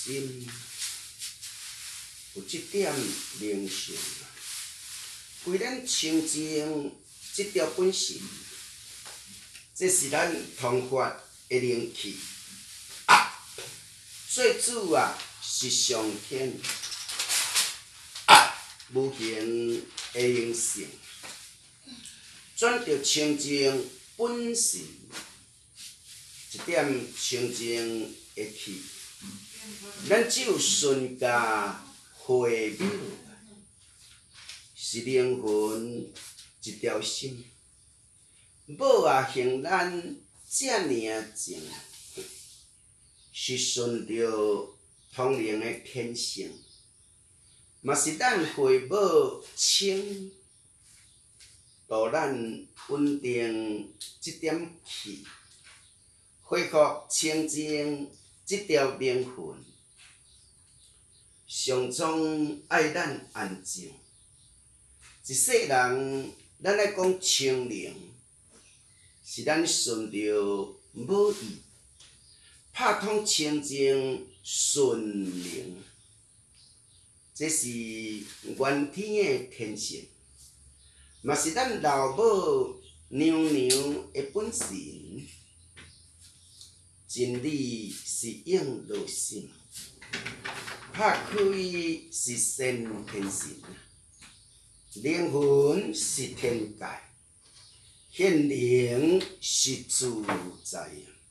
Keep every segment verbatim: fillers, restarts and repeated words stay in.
心有即点灵性，为咱清净即条本性，这是咱通发的灵气。啊，做主啊是上天，啊，无形的灵性，转着清净本性，一点清净的气。咱只有顺家回眸，是灵魂一条心。某啊行咱遮尔啊静，是顺着通灵的天性，嘛是咱回眸清，导咱稳定即点气，恢复清净即条灵魂。上苍爱咱安静，一世人咱来讲清灵，是咱顺着母意，拍通清净顺灵，这是原天的天性，嘛是咱老母娘娘的本性。真理是应落心，拍开是先天性，灵魂是天界，显灵是自在。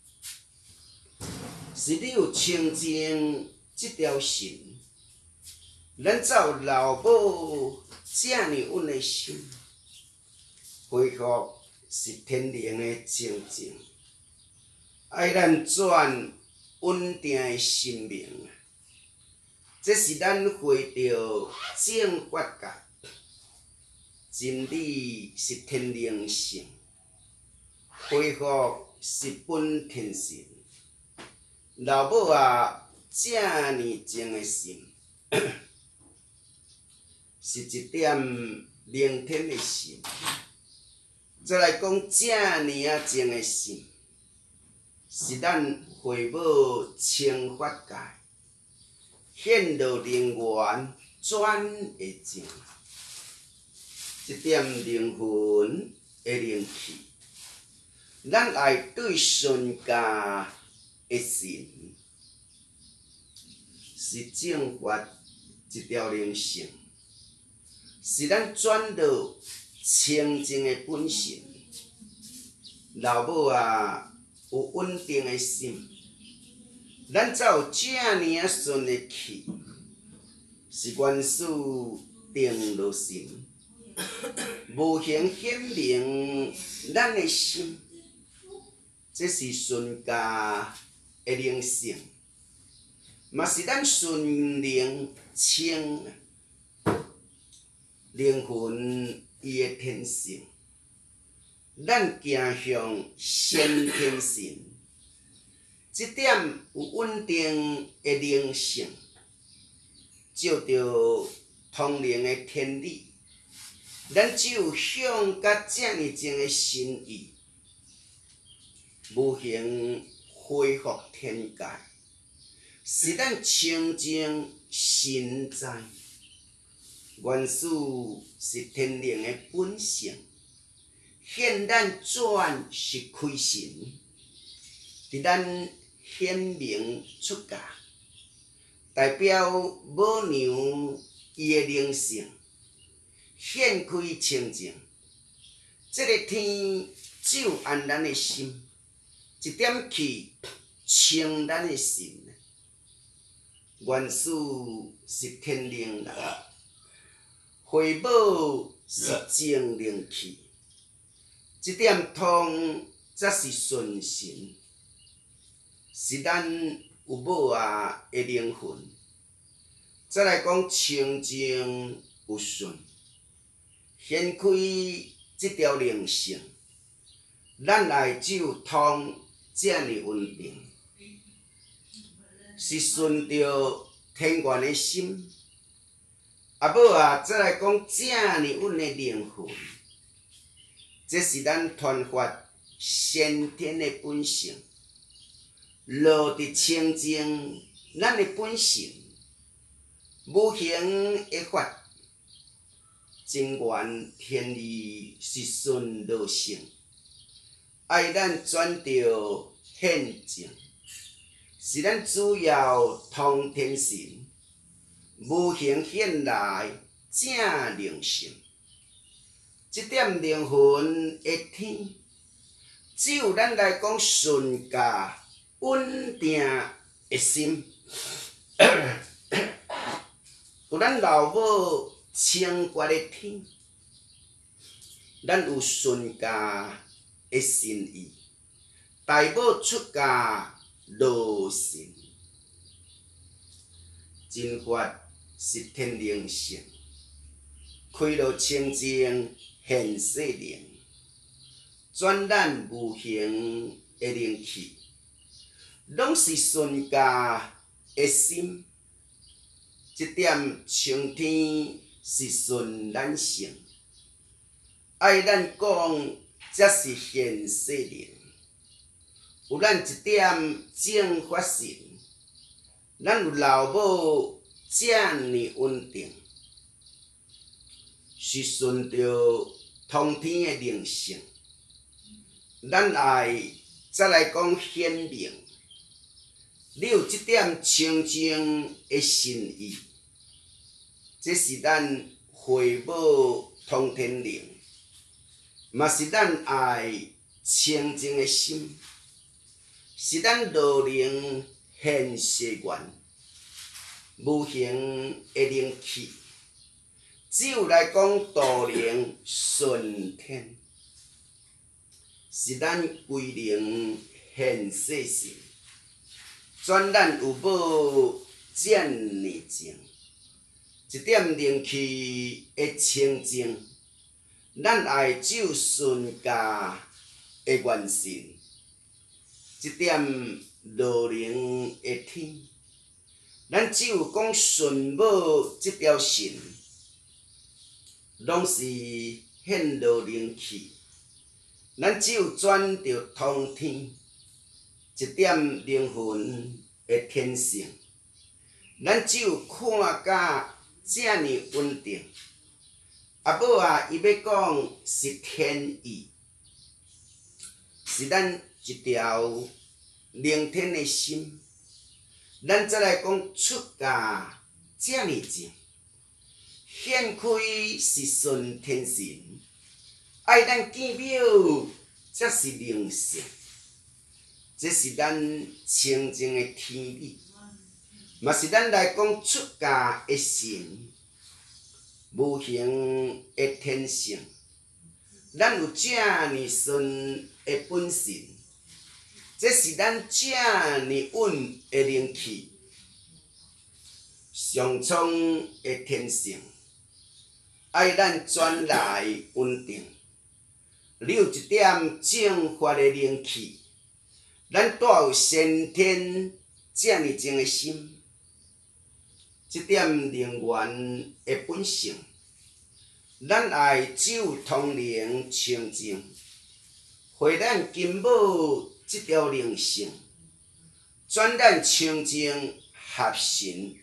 是你有清净这条心，咱照老母这么稳的心，恢复是天灵的清净。爱咱转稳定的生命，这是咱回到正觉界。真理是天灵性，恢复是本天性。老母啊，这么静的心，是一点灵天的心。再来讲这么啊静的心。是咱回眸清法界，显露灵源转会静，一点灵魂的灵气，咱爱对顺家的心，是正法一条灵性，是咱转到清净的本性。老母啊！有稳定的心，咱才有这么顺的气，是元始定落心，无形显明咱的心，这是顺家的灵性，嘛是咱顺灵清灵魂伊的天性。咱行向先天性，这点有稳定的灵性，照着通灵的天理，咱只有向甲这么静的心意，无形恢复天界，是咱清净心在，元始是天灵的本性。现咱转是开神，伫咱显明出家，代表母娘伊的灵性，显开清净。这个天只有安咱的心，一点气清咱的心。元始是天灵人，回眸是精灵气。这点通则是顺神，是咱有母啊的灵魂。再来讲清净有顺，显开这条灵性，咱内只有通这么稳定，是顺着天元的心。啊母啊，再来讲这么稳的灵魂。这是咱传发先天的本性，落伫清净咱的本性，无形的法，真源天理是顺道性，爱咱转着现证，是咱主要通天神，无形显来正灵性。这点灵魂的天，只有咱来讲顺家稳定的心。有咱老母清洁的天，咱有顺家的心意，大母出家乐心，真法是天灵性，开了清净现世灵，转咱无形的灵气，拢是顺家的心。这点青天是顺咱性，爱咱讲才是现世灵。有咱一点正法性，咱有老母这呢稳定，是顺着通天的灵性。咱爱再来讲显明，你有这点清净的心意。这是咱回母通天灵，嘛是咱爱清净的心，是咱道灵现世愿，无形的灵气，只有来讲道灵顺天，是咱归灵现世性，转咱有无这呢净。一点灵气的清净，咱爱只有顺家的元神，一点道灵的天，咱只有讲顺母这条神，拢是显道灵气，咱只有转着通天，一点灵魂的天性，咱只有看甲这呢稳定。阿母啊，伊要讲是天意，是咱一条灵天的心。咱再来讲出家这呢正，显开是顺天神，爱咱见庙才是灵性。这是咱清净的天理。嘛是咱来讲出家的神，无形的天性，咱有这呢顺的本性，这是咱这呢稳的灵气，上苍的天性，爱咱转来稳定。你有一点正法的灵气，咱带有先天这呢净的心。这点灵源的本性，咱爱只有通灵清净，回咱金母这条灵性，转咱清净合神，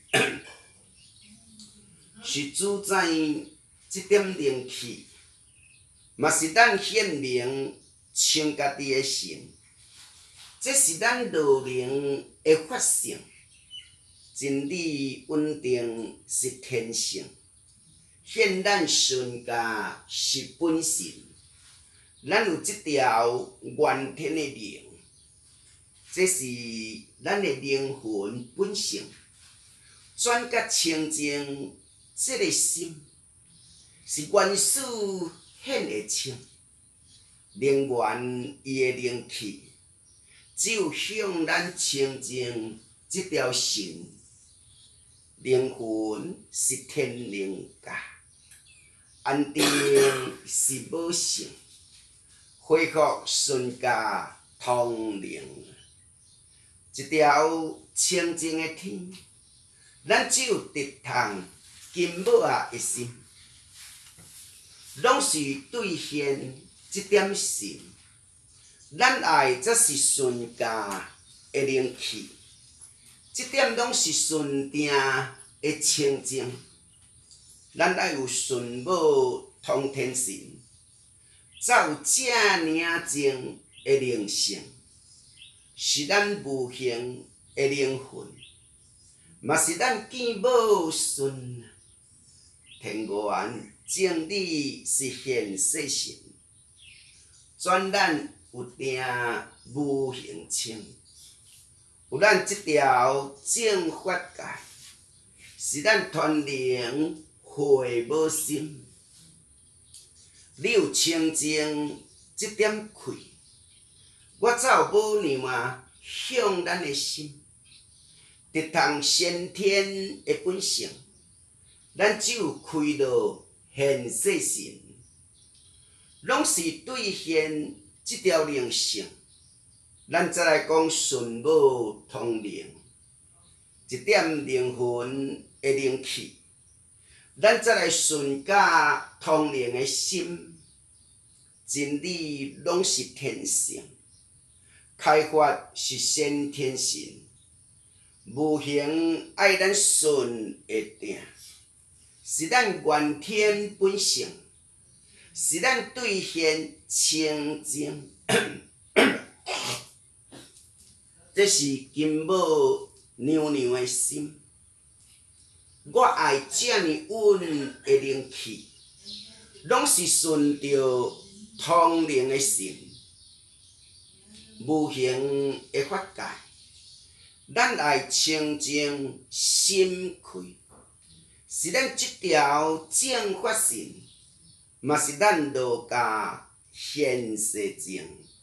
是主宰这点灵气，嘛是咱显明清家己的神，这是咱道灵的法性。真理稳定是天性，显咱顺家是本性。咱有这条元天的灵，这是咱的灵魂本性。转甲清净这个心，是元始显会清。灵源伊的灵气，只有向咱清净这条神。灵魂是天灵家，安定是母性，恢复顺家通灵。一条清净的天，咱只有直通金母啊的心，拢是兑现这点心。咱爱则是顺家的灵气。 即点拢是顺定的清净。咱爱有顺母通天神，才有遮尔净的灵性，是咱无形的灵魂，嘛是咱见母孙。天元正理是现世神，转咱有定无形清，有咱即条正法界，是咱传灵会无心。你有清净即点气，我才有母娘啊向咱的心，直通先天的本性。咱只有开到现世神，拢是兑现即条灵性。咱再来讲顺母通灵，一点灵魂的灵气。咱再来顺甲通灵的心，真理拢是天性，开发是先天性，无形爱咱顺会定。是咱原天本性，是咱兑现清净。这是金母娘娘的心。我爱遮尔稳的灵气，拢是顺着通灵的神，无形的法界。咱爱清净心开。是咱即条正法神，嘛是咱道家现世情。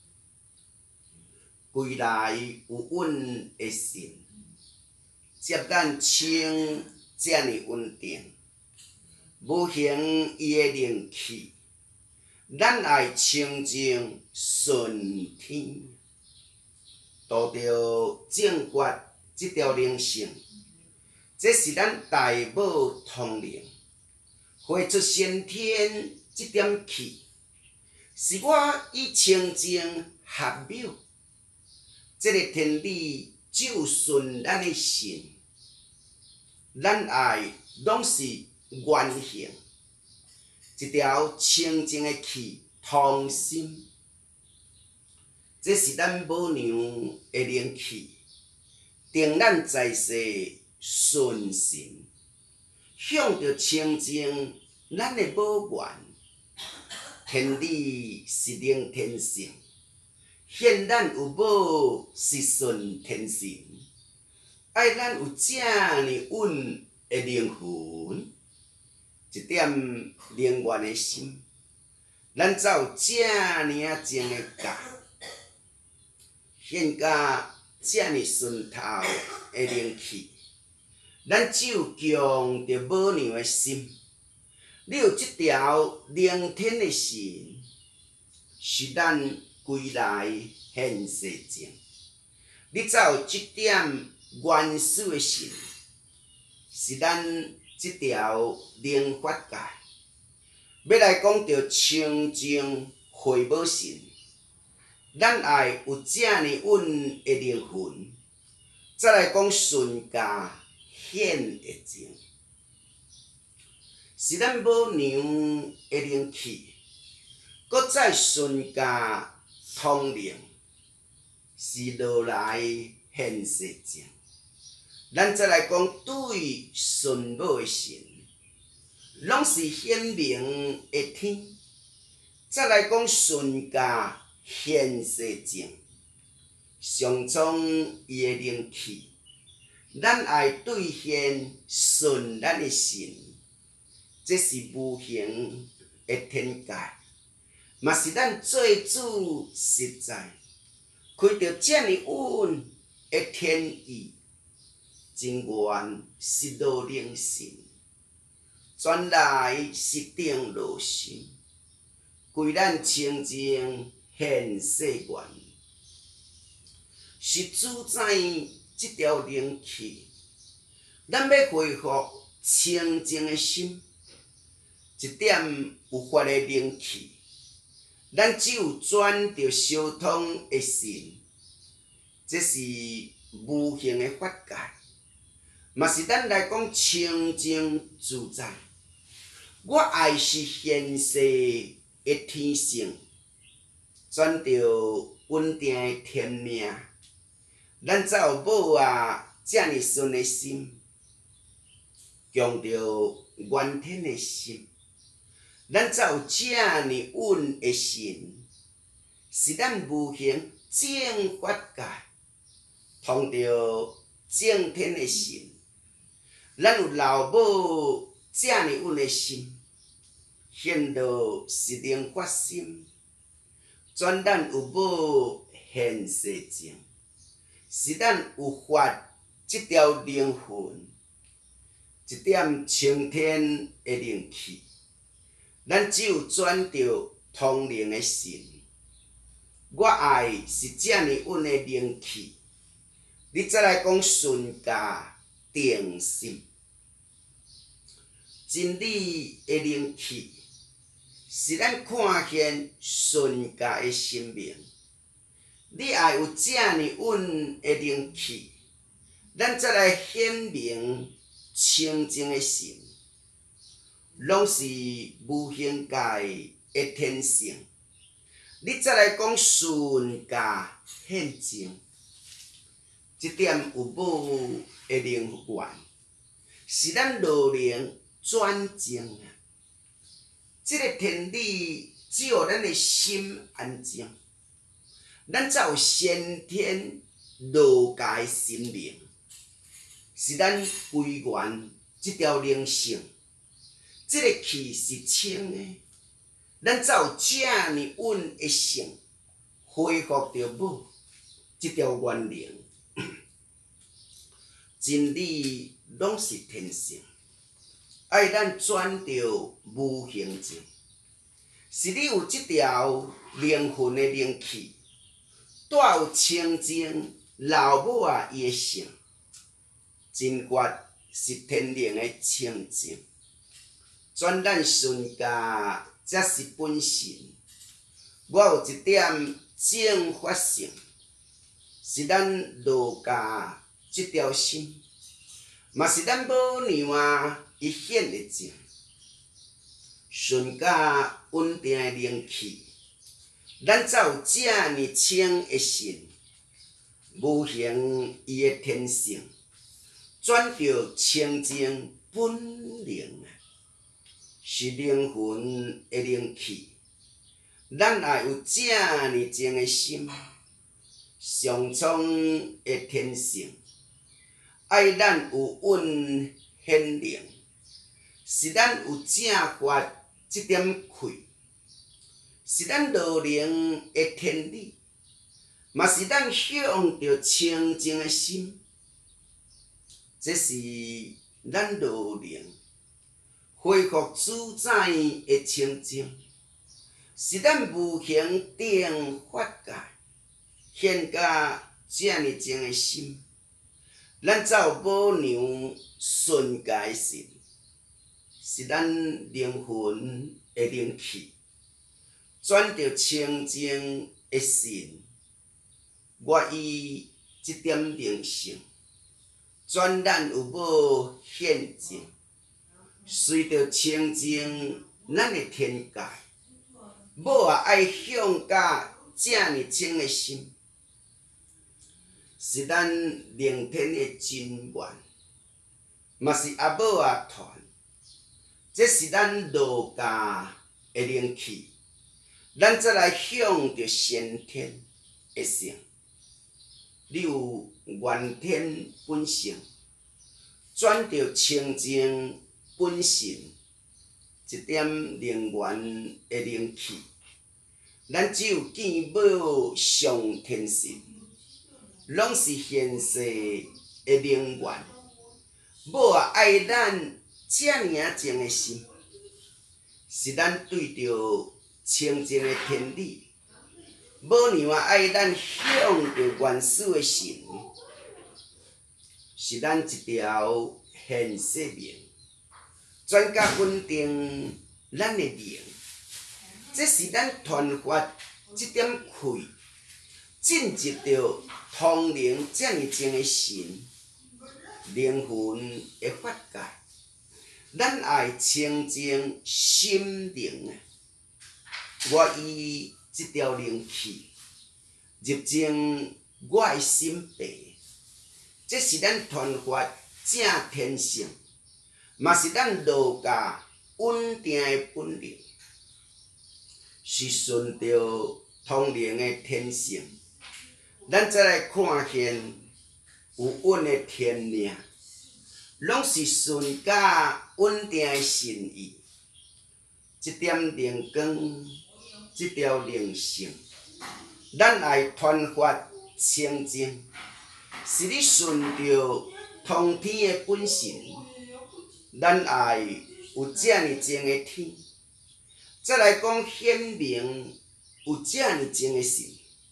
归来有稳的神，接咱清遮尔稳定，无形伊的灵气，咱爱清净顺天，度着正觉即条灵性。这是咱大母通灵，绘出先天即点气，是我以清净合妙。这个天理只有顺咱的心，咱爱拢是原形，一条清净的气通心。这是咱母娘的灵气，定咱在世。顺神向着清净，咱的母源天理是灵天性，现咱有母是顺天神，爱咱有遮尔稳的灵魂，一点灵源的心，咱才有遮尔净的家，现甲遮尔顺透的灵气。咱只有强着母娘的心，你有即条灵天的神，是咱归来现世情。你才有即点原始的神，是咱即条灵法界。要来讲着清净会母神，咱爱有遮尔稳的灵魂，再来讲顺家。显会情，是咱母娘的灵气，搁再顺家通灵，是落来现世情。咱再来讲对顺母的神，拢是显明的天。再来讲顺家现世情，上苍伊的灵气。咱爱兑现顺咱的神，这是无形的天界，嘛是咱做主实在，开着遮尔稳的天意，真愿是道灵神，转来是定路心，归咱清净现世愿，是主宰。即条灵气，咱要恢复清净的心，一点有法的灵气，咱只有转着相通的神，这是无形的法界。 嘛是咱来讲清净自在。我爱是现世的天性，转着稳定的天命。咱才有某啊遮尔顺的心，强着原天的心。咱才有遮尔稳的心，是咱无形正法界，通着正天的心。咱有老母遮尔稳的心，显得是灵发心。转咱有母现世情，是咱有发这条灵魂，一点青天的灵气。咱只有转着通灵的心。我爱是遮尔稳的灵气，你再来讲顺家定心。真理的灵气是咱看见顺家的生命。你爱有遮尔稳的灵气，咱再来显明清净的心，拢是无形界的天性。你再来讲顺家现净，这点有母的灵源，是咱老灵转净啊！这个天理只有咱的心安静，咱才有先天老家的生命，是咱归元这条灵性。这个气是清的，咱才有遮尔稳的性，恢复着母这条元灵。真理拢是天性，爱咱转着无形境，是你有这条灵魂的灵气，带有清净老母啊伊的性，真觉是天灵的清净。转咱顺家才是本性，我有一点正法性，是咱老家这条心，嘛是咱母娘啊伊显的净。顺家稳定的灵气，咱才有遮尔清的心，无形伊的天性，转着清净本灵啊！是灵魂的灵气，咱也有遮尔净的心，上苍的天性，爱咱有稳显灵，是咱有正法这点气，是咱老灵的天理，嘛是咱向着清净的心，这是咱老灵恢复自在的清净，是咱无形定法界显甲遮尔净的心，咱才有母娘顺家的心，是咱灵魂的灵气，转着清净的心。我以这点灵性，转咱有无现净。随着清净咱的天界，母也爱向甲遮尔清的心，是咱灵天的真愿，嘛是阿母啊传，这是咱老家的灵气，咱再来向着先天的性。你有原天本性，转着清净本性，一点灵源的灵气，咱只有见母上天神，拢是现世的灵源。母也爱咱遮尔净的心，是咱对着清净的天理。母娘也爱咱向着原始的神，是咱一条现世命。转甲稳定咱的灵，这是咱传发这点气，进入着通灵遮尔净的神， 灵魂的法界，咱爱清净心灵啊！我以这条灵气入进我的心地，这是咱传法正天性，嘛是咱儒家稳定的本领，是顺着通灵的天性。咱再来看现有稳的天命，拢是顺甲稳定的心意。这点灵光，这条灵性，咱爱传法清净，是你顺着通天的本性。咱爱有遮尔静的天，再来讲显明有遮尔静的神。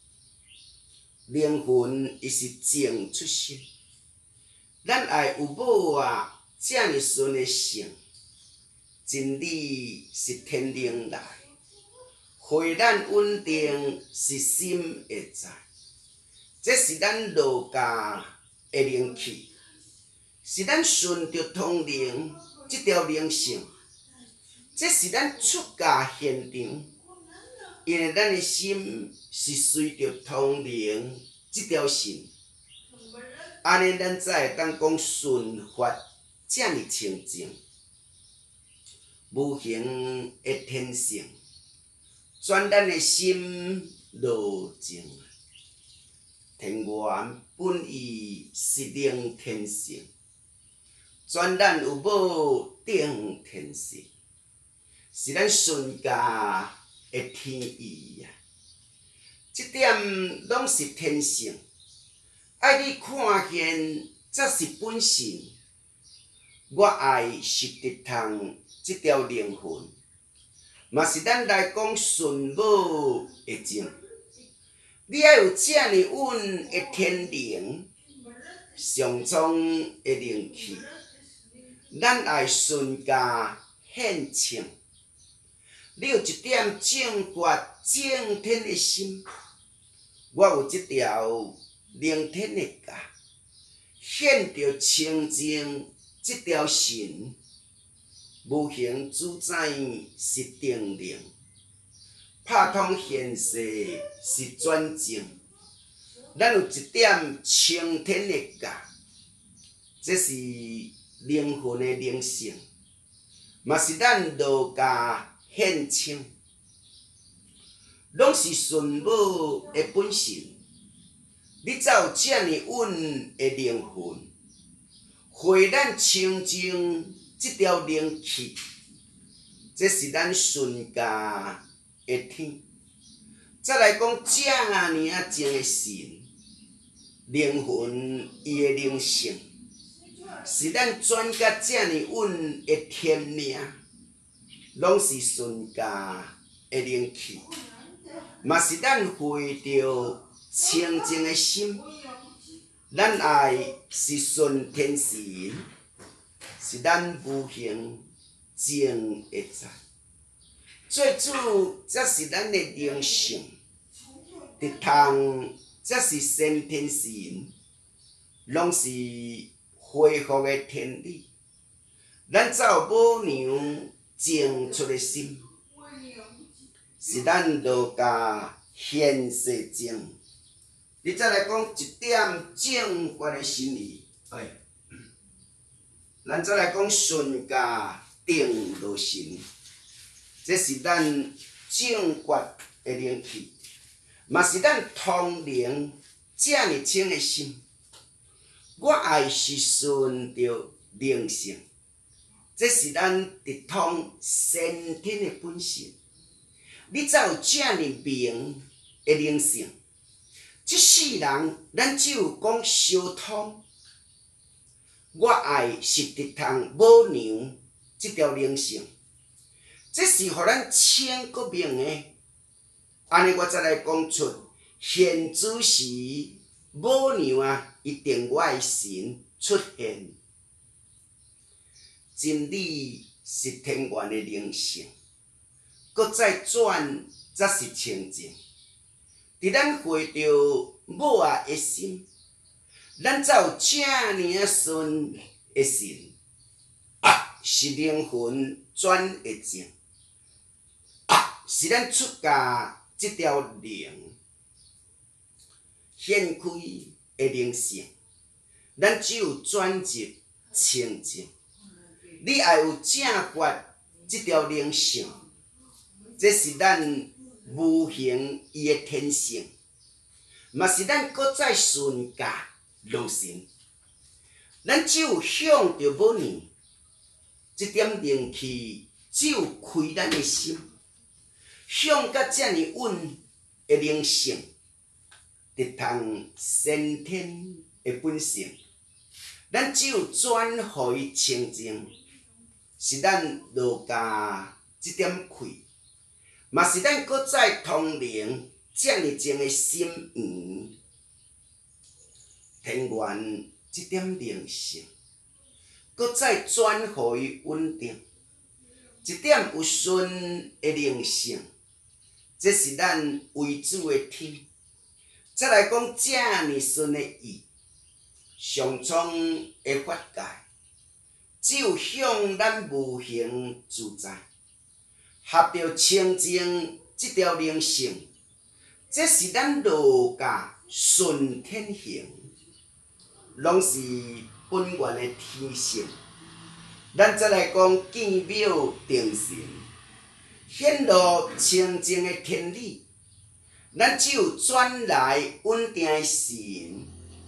灵魂伊是静出身，咱爱有某啊遮尔顺的性，真理是天灵来，会咱稳定是心会在，这是咱儒家的灵气，是咱顺着通灵这条灵性，这是咱出家现场。因为咱的心是随着通灵这条线，安尼咱才会当讲顺法遮尔清净，无形的天性，转咱的心路径。天元本意是灵天性，转咱有无定天性，是咱顺家的天意啊！这点拢是天性，爱你看见才是本性。我爱是得通这条灵魂，嘛是咱来讲顺母的情。你爱有遮尔稳的天灵，上苍的灵气，咱爱顺家献称。你有一点正觉正天的心，我有一条灵天的家，显着清净这条神，无形主宰是定灵，拍通现世是转正。咱有一点青天的家，这是灵魂的灵性，嘛是咱儒家献称，拢是顺母的本性。你才有遮尔稳的灵魂，会咱清净这条灵气，这是咱顺家的天。再来讲遮尔啊静的神，灵魂伊的灵性，是咱转甲遮尔稳的天命。拢是顺家的灵气，嘛是咱会着清净的心。咱爱是顺天神，是咱无形正会在。最主则是咱的灵性，得通则是先天神，拢是恢复的天理。咱才有母娘净出的心，是咱儒家现世情。你再来讲一点正觉的心意，哎，咱再来讲顺家定路神，这是咱正觉的灵气，嘛是咱通灵遮尔清的心。我爱是顺着灵性。这是咱得通先天的本性，你才有遮尔明的灵性。这世人，咱只有讲相通。我爱是得通母娘这条灵性，这是互咱清国明的。安尼我再来讲出现主时母娘啊，伊定我的神出现。真理是天元的灵性，搁再转则是清净。伫咱会着母啊的心， 咱才有遮尔啊顺的神，啊，是灵魂转的正，啊，是咱出家即条灵显开的灵性，咱只有转入清净。你爱有正法即条灵性，这是咱无形伊的天性，嘛是咱搁再顺家落神。咱只有向着无呢，即点灵气只有开咱的心，向甲遮尔稳的灵性，得通先天的本性。咱只有转互伊清净，是咱落家即点开，嘛是咱搁再通灵遮尔静的心园，天元即点灵性，搁再转互伊稳定，一点有顺的灵性，这是咱为主的天。再来讲遮尔顺的意，上苍的法界，只有向咱无形自在，合着清净即条灵性，这是咱道家顺天行，拢是本源的天性。咱再来讲建庙定神，显露清净的天理。咱只有转来稳定的神，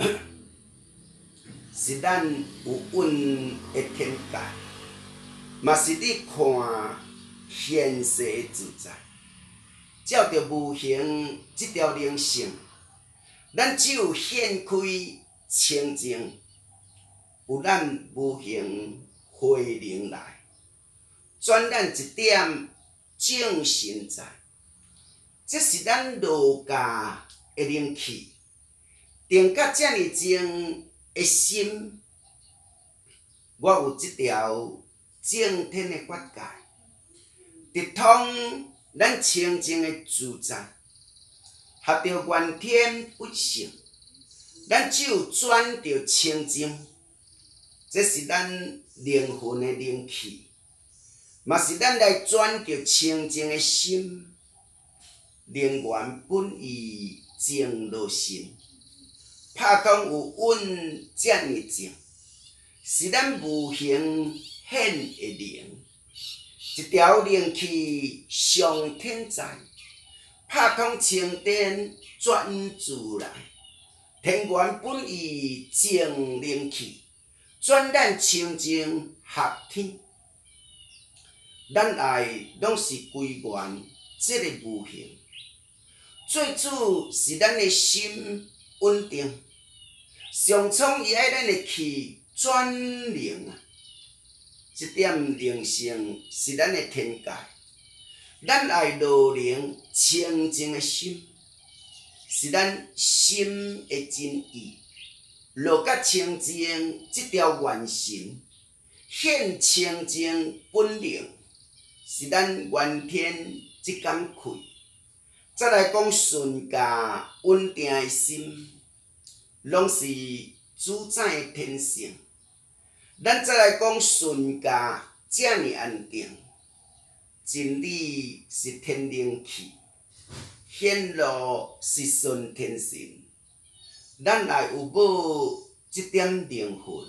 是咱有稳的天界，嘛是你看现世的自在。照着无形即条灵性，咱只有显开清净，有咱无形慧灵来，转咱一点正神在。这是咱道家的灵气，定甲遮尔静的心，我有即条正天的法界，直通咱清净的自在，合着原天不性，咱只有转着清净，这是咱灵魂的灵气，嘛是咱来转着清净的心。灵源本意静落神，拍通有稳遮尔静，是咱无形显的灵，一条灵气上天在，拍通清电转自来，天元本意静灵气，转咱清净合天。咱爱拢是归元这个无形。最主是咱的心稳定，上苍伊爱咱的气转灵啊，这点灵性是咱的天界。咱爱落灵清净的心，是咱心的真意。落甲清净这条元神，显清净本灵，是咱元天即感开。再来讲顺家稳定的心，拢是主宰的天性。咱再来讲顺家遮尔安定，真理是天灵气，显露是顺天神。咱来有无这点灵魂，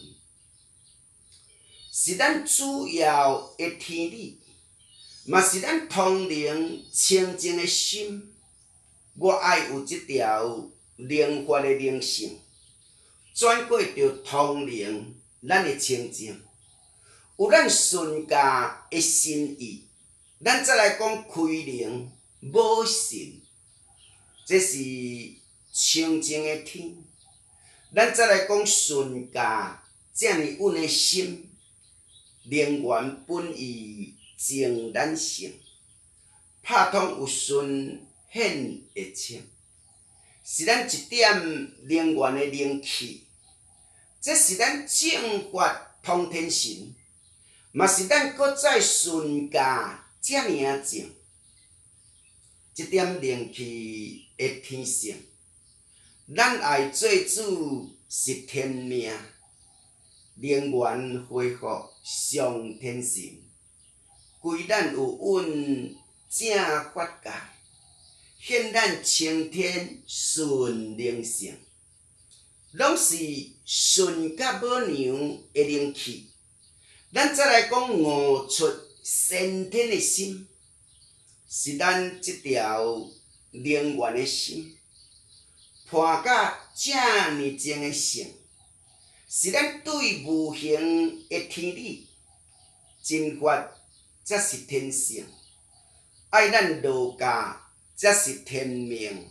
是咱主要的天理，嘛是咱通灵清净的心。我爱有即条灵法的灵性，转过着通灵咱的清净，有咱顺家的心意。咱再来讲开灵无神，这是清净的天。咱再来讲顺家遮尔稳的心，灵源本意静咱性，拍通有顺。显会清，是咱一点灵源的灵气，这是咱正法通天神，嘛是咱搁再顺家遮尔静，这点灵气的天性， 咱爱做主是天命，能源恢复上天神，归咱有允正法界，现咱青天顺灵性，拢是顺甲母娘的灵气。咱再来讲悟出先天的心，是咱即条灵源的心，伴甲这呢精的性，是咱对无形的天理真法，才是天性；爱咱道家，才是天命。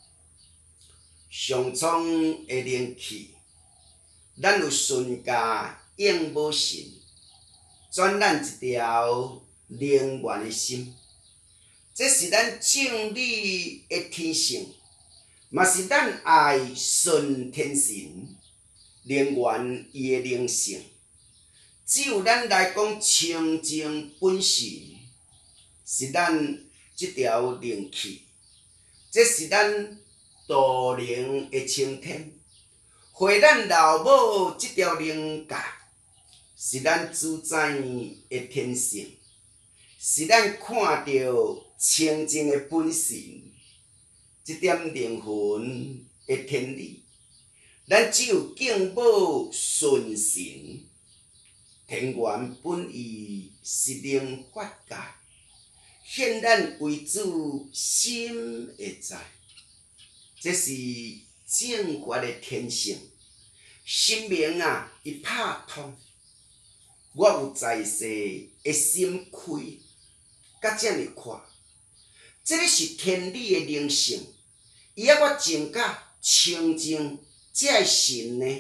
上苍的灵气，咱有顺家应无神，转咱一条灵源的心，这是咱正理的天性，嘛是咱爱顺天神，灵源伊的灵性。只有咱来讲清净本性，是咱即条灵气，这是咱道灵的青天，回咱老母即条灵界，是咱主宰的天性，是咱看到清净的本性，即点灵魂的天理，咱只有敬宝顺神。天元本意是灵法界，现咱为主心会在，这是正觉的天性。心明啊，一拍通，我有在世的心开，甲遮尔看，这个是天理的灵性，伊要我静甲清净，才会神呢。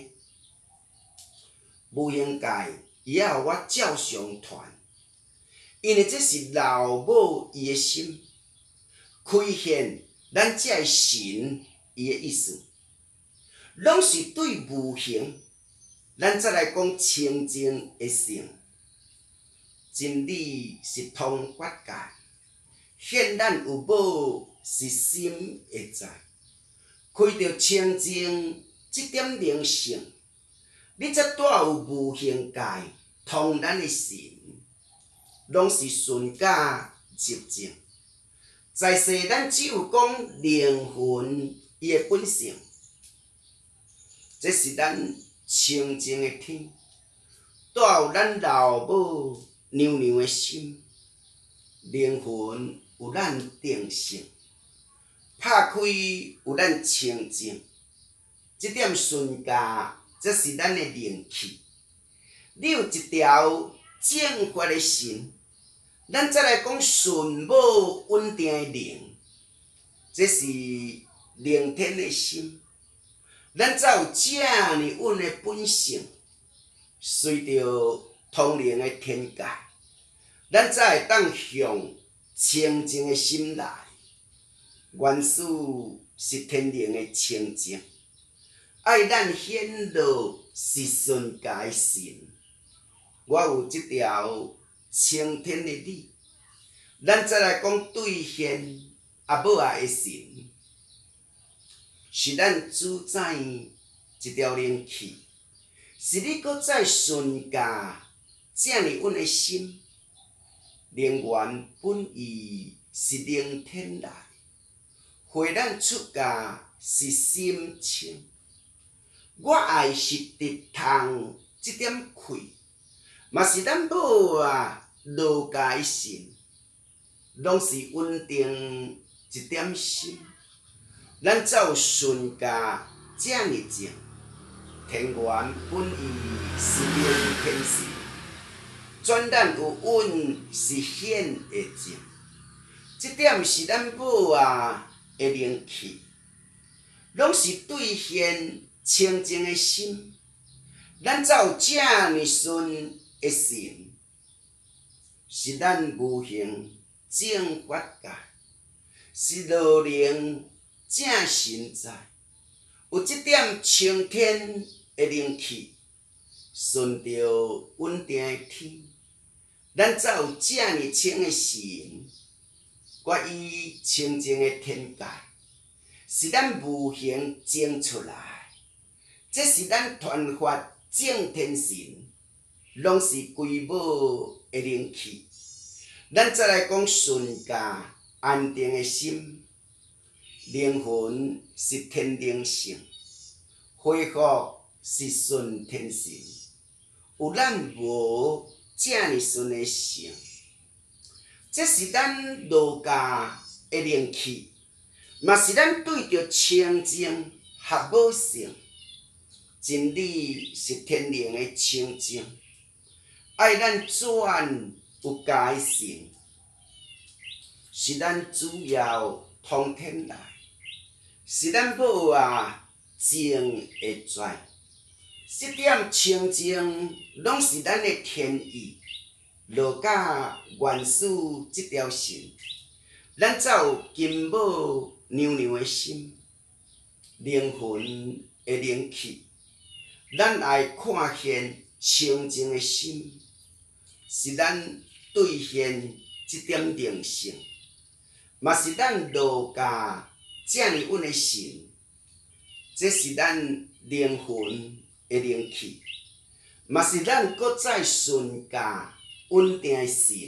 无形界。伊也互我照常传，因为这是老母伊的心，开现咱才会神伊的意思，拢是对无形，咱再来讲清净的性。真理是通法界，现咱有母是心会在，开着清净这点灵性。你才带有无形界，通咱的神，拢是顺甲入正。在世咱只有讲灵魂伊的本性，这是咱清净的天，带有咱老母娘娘的心，灵魂有咱定性，拍开有咱清净，这点顺甲。这是咱的灵气，你有一条正法的神，咱再来讲顺母稳定的灵，这是灵天的心，咱才有这呢稳的本性，随着通灵的天界，咱才会当向清净的心来，元始是天灵的清净。爱咱显露是顺家的神，我有这条青天的理，咱再来讲兑现阿母啊的神，是咱主宰一条灵气，是你搁再顺家这呢稳的心，灵源本意是灵天来，回咱出家是心清。我爱是直通这点开，嘛是咱母啊老家的神，拢是稳定一点心。咱才有顺家这呢正，天元本意是灵天神，转咱有允是显会正。这点是咱母啊的灵气，拢是兑现。清净的心，咱才有这呢顺的神，是咱无形正法界，是老灵正神在，有这点青天的灵气，顺着稳定的天，咱才有这呢清的神，我以清净的天界。 是咱无形种出来，这是咱传法正天神，拢是归母的灵气。咱再来讲顺家安定的心，灵魂是天灵性，恢复是顺天神。有咱无这呢顺的性，这是咱儒家的灵气，嘛是咱对着清净合无性。真理是天灵的清净，爱咱转有家的性，是咱主要通天来，是咱母啊情的在。这点清净，拢是咱的天意。落甲原始这条线，咱才有金母娘娘的心，灵魂的灵气。咱爱看见清净的心，是咱兑现这点灵性，嘛是咱儒家这呢稳的神，这是咱灵魂的灵气，嘛是咱搁再顺家稳定的神。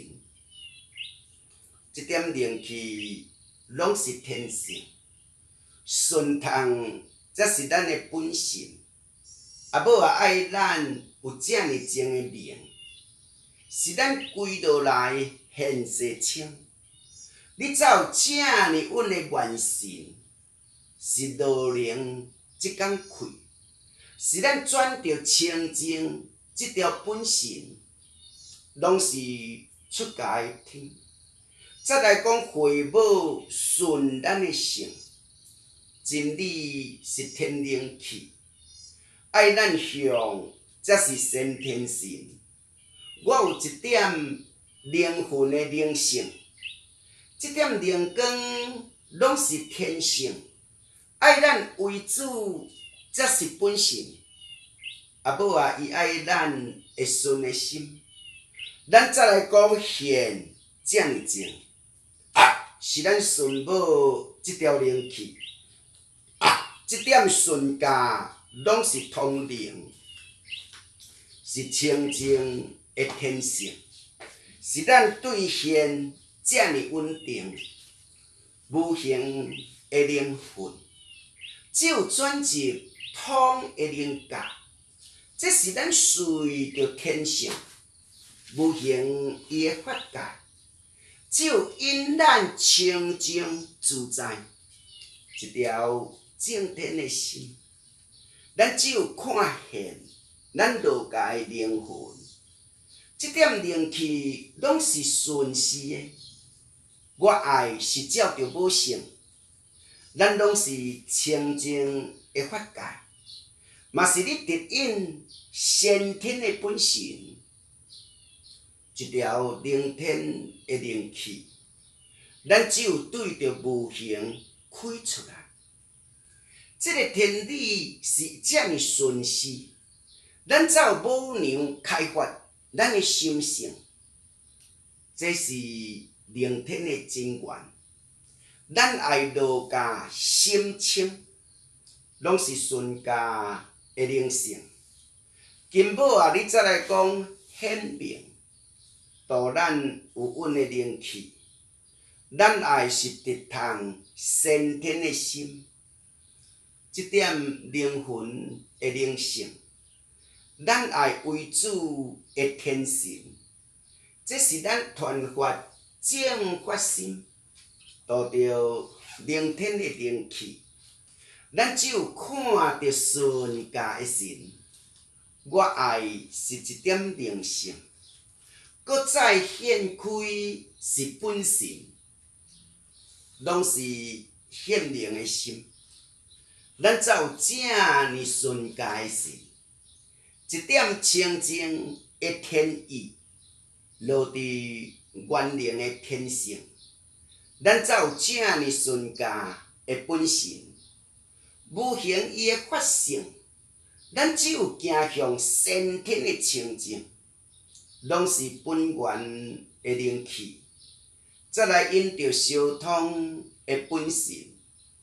这点灵气拢是天性，顺通则是咱的本性。啊，母啊，爱咱有这呢精的命，是咱归落来现世清。你才有这呢稳的元神，是路灵即工开。是咱转着清净这条本性，拢是出家的天。再来讲回母顺咱的性，真理是天灵气，爱咱向则是先天神。我有一点灵魂的灵性，这点灵光拢是天性，爱咱为主。这是本性，啊母啊，伊爱咱会顺的心。咱再来讲现正正，啊，是咱顺母这条灵气，啊，这点顺家拢是通灵，是清净的天性，是咱兑现这呢稳定无形的灵魂，只有转入通的灵界，这是咱随着天性无形伊的法界，只有因咱清净自在一条正天的心，咱只有看见咱儒家的灵魂，这点灵气拢是顺势的。我爱是照着母性，咱拢是清净的法界。嘛是你得应先天的本性，一条灵天的灵气，咱只有对着无形开出来。这个天理是这么顺势，咱才有母娘开发咱的心性，这是灵天的真源。咱爱儒家心清，拢是顺家的灵性。金母啊，你再来讲显明，度咱有稳的灵气。咱爱是得通先天的心，这点灵魂的灵性，咱爱为主的天神，这是咱传法正法心，度着灵天的灵气。咱只有看着顺家的神，我爱是一点灵性，搁再显开是本性，拢是显灵的心。咱才有这呢顺家的神，一点清净的天意，落伫原灵的天性，咱才有这呢顺家的本性。无形伊的法性，咱只有行向先天的清净，拢是本源的灵气，再来因着相通的本性，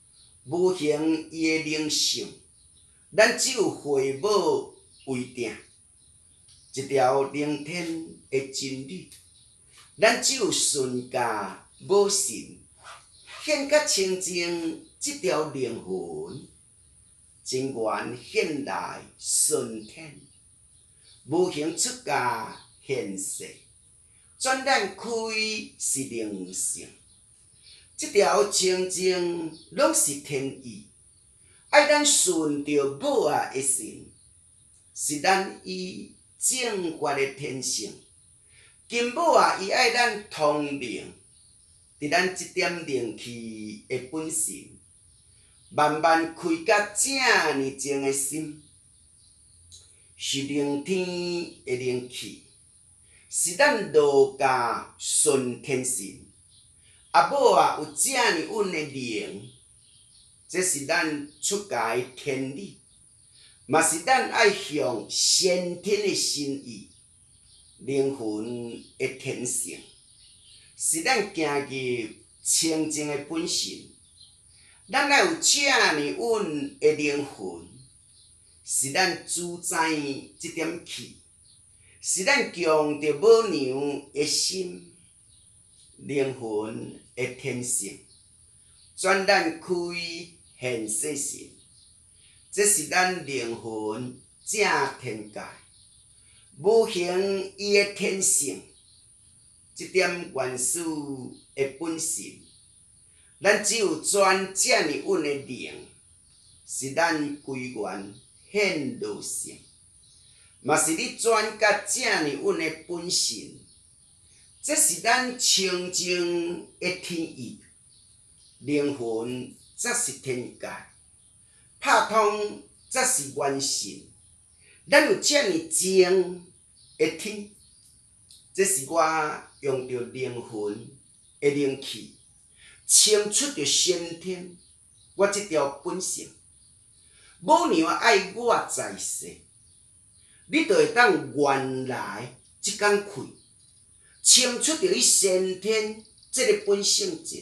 无形伊的灵性，咱只有会母为定，一条灵天的真理，咱只有顺家母神，献甲清净这条灵魂，真愿献来顺天，无形出家现世，转咱开是灵性。这条清净拢是天意，爱咱顺着母啊的心，是咱伊正法的天性。金母啊，伊爱咱通灵，伫咱这点灵气的本性，慢慢开甲正呢净的心，是灵天的灵气，是咱儒家顺天性。阿母啊，有这呢稳的灵，这是咱出家的天理，嘛是咱爱向先天的心意，灵魂的天性，是咱行入清净的本性。咱爱有这呢稳的灵魂，是咱主宰这点气，是咱强着母娘的心。灵魂的天性，转咱开现世性，这是咱灵魂正天界，无形伊的天性，这点元素的本性，咱只有转这呢稳的灵，是咱归元显露性，嘛是你转甲这呢稳的本性。这是咱清净的天意，灵魂则是天界，拍通则是元神。咱有这呢净的天，这是我用着灵魂的灵气，清出着先天我这条本性。母娘爱我在世，你就会当原来即工开。清出着伊先天这个本性质，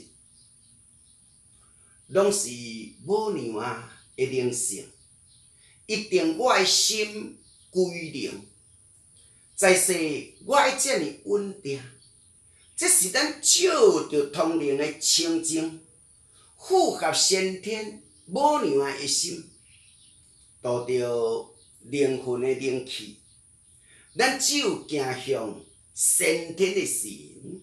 拢是母娘啊的灵性，一定我的心归零，在世我爱这呢稳定，这是咱照着通灵的清净，符合先天母娘的心，度着灵魂的灵气，咱只有行向。先天的神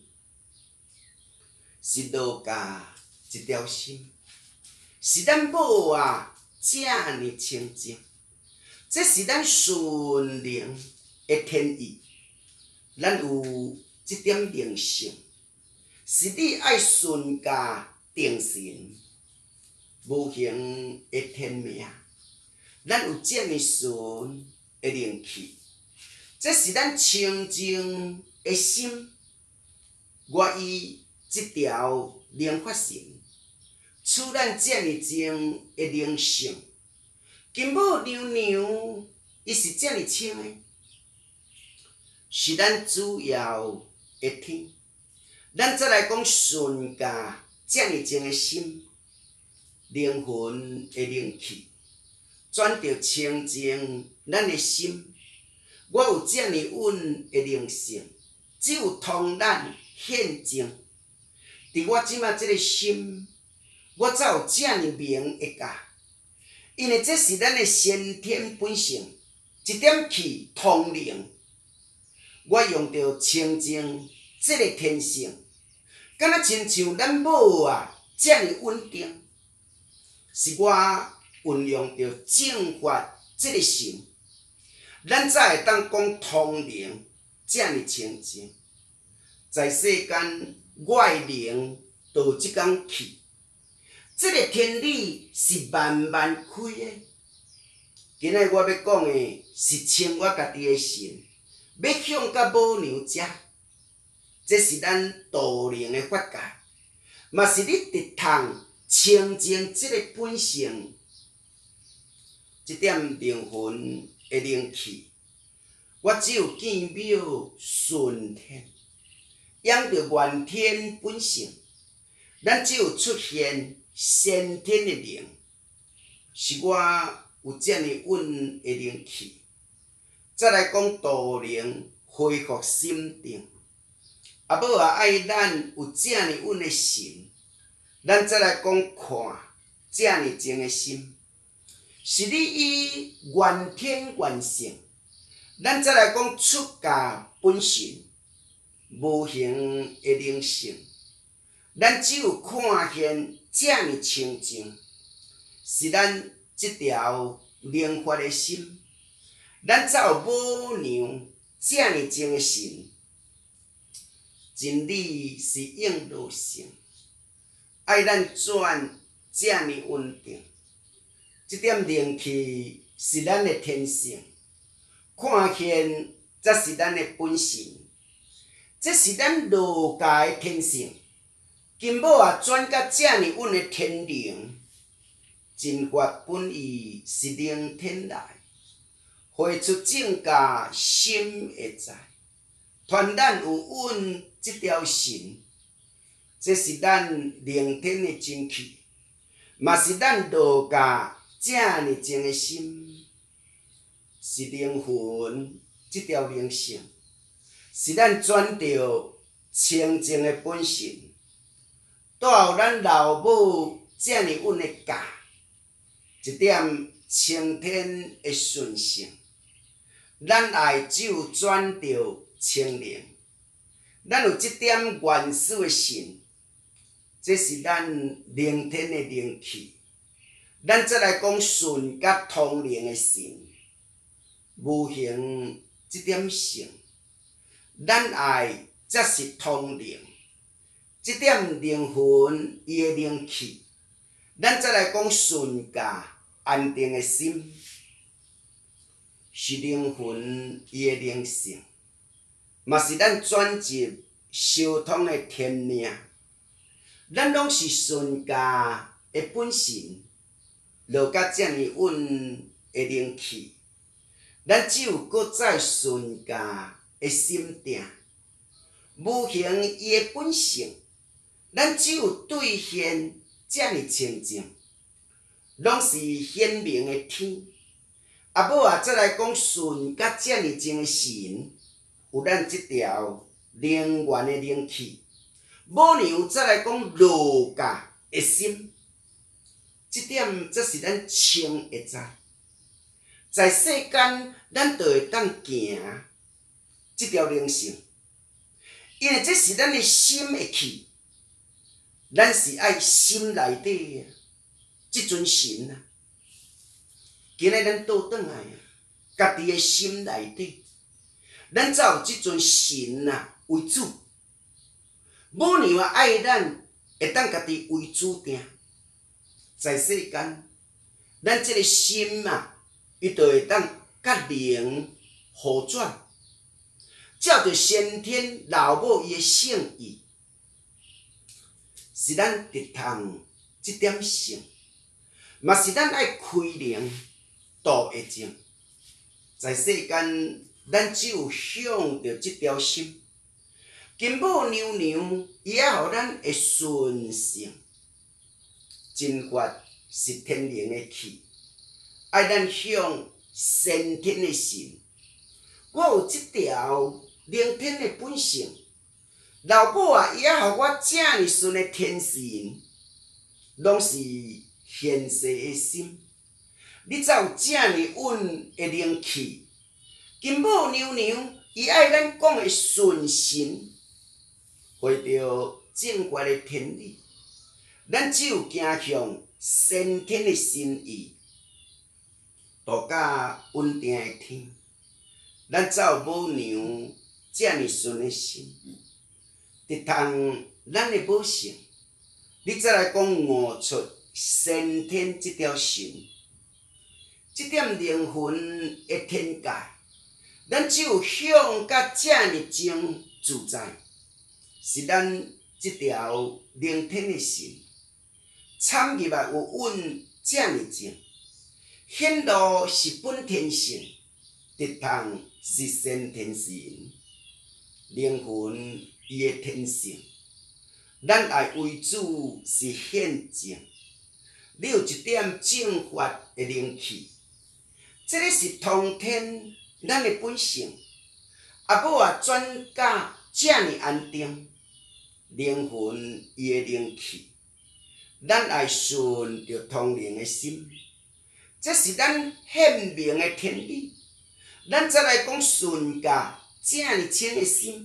是儒家一条心，是咱母啊这呢清净，这是咱顺灵的天意。咱有这点灵性，是你爱顺家定神，无形的天命。咱有这呢顺的灵气。这是咱清净的心，我以这条灵法性，处咱这呢净的灵性。金母娘娘，伊是这呢清的，是咱主要的天。咱再来讲顺家这呢净的心，灵魂的灵气，转着清净咱的心。我有这呢稳的灵性，只有通咱现净。伫我即马这个心，我才有这呢明的教，因为这是咱的先天本性，一点气通灵。我用着清净这个天性，敢若亲像咱母啊这呢稳定，是我运用着正法这个性。咱才会当讲通灵，这呢清净。在世间，我的灵就即工去。这个天理是慢慢开的。今日我要讲的是清我家己的心，要向甲母娘遮。这是咱道灵的法界，嘛是你得通清净这个本性，这点灵魂。的灵气，我只有见庙顺天，养着原天本性。咱只有出现先天的灵，是我有遮尔稳的灵气。再来讲道灵恢复心定，啊无啊爱咱有遮尔稳的神，咱再来讲看遮尔静的心，是你以原天原性。咱再来讲出家本性，无形的灵性，咱只有看见遮尔清净，是咱即条灵发的心。咱才有母娘遮尔精神，真理是应路性，爱咱转遮尔稳定。这点灵气是咱的天性，看见则是咱的本性，这是咱儒家的天性。金某啊，转到遮尔稳的天灵，真法本意是灵天来。会出正家心会在，传咱有稳这条神，这是咱灵天的精气，嘛是咱道家遮尔静的心，是灵魂这条灵性，是咱转到清净的本性，带有咱老母遮尔稳的家，一点青天的顺性。咱爱只有转到清灵，咱有这点原始的神，这是咱灵天的灵气。咱再来讲顺甲通灵的神，无形这点性，咱爱则是通灵，这点灵魂伊的灵气。咱再来讲顺甲安定的心。是灵魂伊的灵性，嘛是咱转入相通的天命。咱拢是顺家的本性，落甲遮尔稳的灵气，咱只有搁再顺家的心定，无形伊的本性，咱只有兑现遮尔清净，拢是显明的天。啊，无啊，再来讲顺甲遮尔静的神，有咱即条灵源的灵气。母娘再来讲儒家的心，即点则是咱清会知。在世间，咱就会当行即条灵性，因为这是咱的心的气，咱是爱心内底即尊神啊。今日咱倒转来，家己的心内底，咱才有即尊神啊为主。母娘啊爱咱，会当家己为主定。在世间，咱即个心啊，伊就会当甲灵互转，照着先天老母伊的圣意，是咱得通即点性，嘛是咱爱开灵。道会正，在世间，咱只有向着这条心，金母娘娘伊也互咱会顺性。真法是天灵的气，爱咱向先天的神。我有这条灵天的本性，老母啊，伊也互我这么顺的天神，拢是现世的心。你才有遮尔稳的灵气，金母娘娘伊爱咱讲的顺神，回到正确的天理。咱只有行向先天的心意，度甲稳定的天，咱才有母娘遮尔顺的心，得通咱的母性。你再来讲悟出先天这条神。这点灵魂的天界，咱只有向甲遮尔静自在，是咱这条灵天的神，参入来有稳遮尔静，显露是本天性，得通是先天神，灵魂伊的天性，咱爱为主是显静， 你有一点正法的灵气，这个是通天咱的本性。啊，母啊转甲遮尔安定，灵魂伊的灵气，咱爱顺着通灵的心，这是咱显明的天理。咱再来讲顺甲遮尔清的心，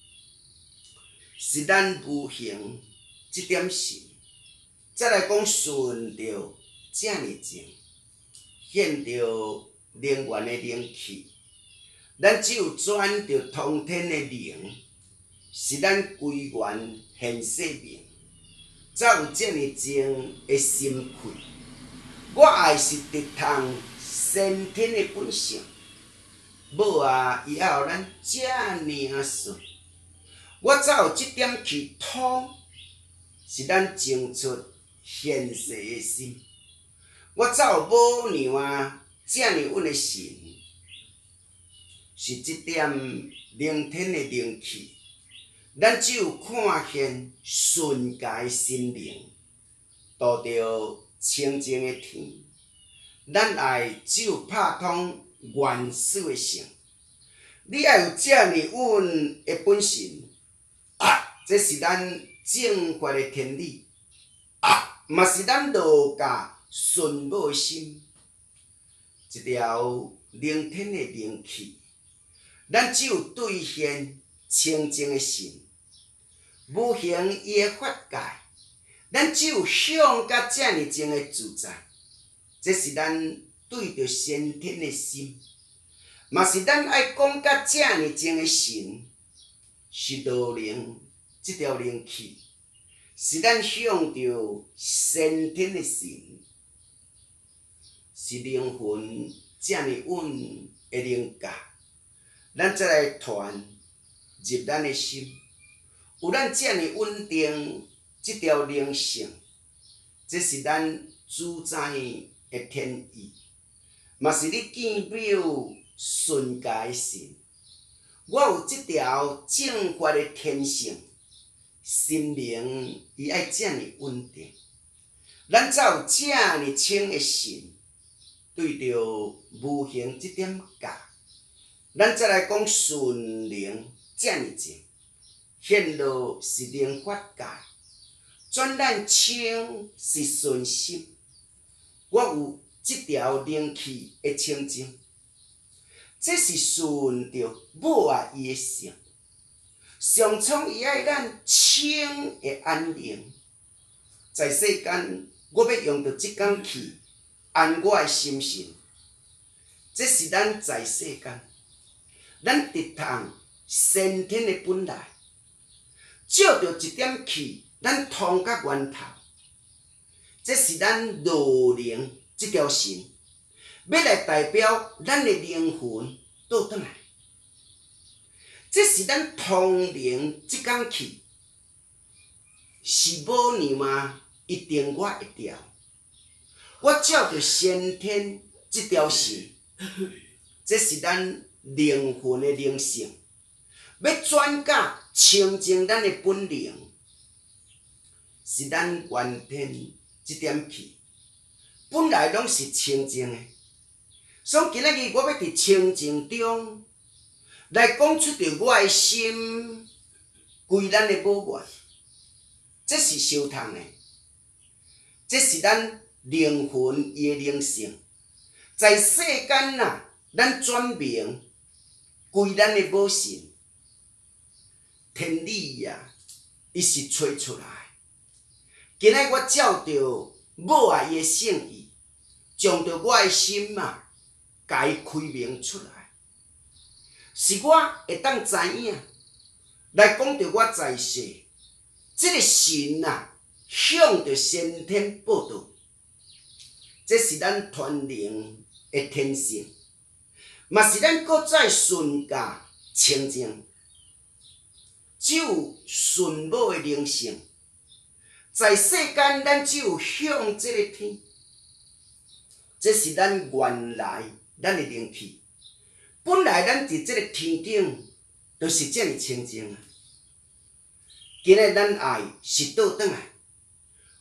是咱无形这点心。再来讲顺着遮尔静，现着灵源的灵气。咱只有转着通天的灵，是咱归元现世命，才有遮尔静的心气。我爱是直通先天的本性，母啊，伊还有咱遮尔顺，我才有这点气通，是咱种出现世的心，我才有母娘啊遮尔稳的心。是这点灵天的灵气，咱只有看见顺家的心灵，渡着清净的天。咱爱只有拍通原始的性，你爱有遮尔稳的本性，啊，这是咱正法的天理，啊，嘛是咱道家顺母的心，一条灵天的灵气。咱只有兑现清净的心，无形伊的法界，咱只有向甲遮尔静的自在，这是咱对着先天的心，嘛是咱爱讲甲遮尔静的神，是道灵这条灵气，是咱向着先天的神，是灵魂遮尔稳的灵界。咱再来传入咱的心，有咱遮尔稳定这条灵性，这是咱主宰的天意，嘛是你见表顺家的神。我有这条正法的天性，心灵伊爱遮尔稳定，咱才有遮尔清的心，对着无形这点界。咱再来讲顺灵遮尔静，显露是灵法界，转咱清是顺心。我有这条灵气的清净，这是顺着母啊伊的性，上苍伊爱咱清的安宁。在世间，我要用着这工气安我的心神，这是咱在世间。咱直通先天的本来，照着一点气，咱通到源头。这是咱道灵这条神，要来代表咱的灵魂倒转来。这是咱通灵这工气，是母娘啊，一定我会调。我照着先天这条神，这是咱灵魂的灵性，要转甲清净咱的本灵，是咱原天这点气，本来拢是清净的。所以今仔日我要伫清净中来讲出着我的心归咱的母源，这是相通的，这是咱灵魂伊的灵性，在世间啊，咱转明。归咱的母神，天理呀，伊是吹出来。今仔我照着母啊伊的圣意，将着我的心啊，甲伊开明出来，是我会当知影，来讲着我在世，这个神啊，向着先天报道，这是咱传灵的天性。嘛是咱搁再顺家清净，只有顺母的灵性，在世间咱只有向这个天，这是咱原来咱的灵气。本来咱伫这个天顶，就是遮尔清净啊。今日咱爱是倒转来，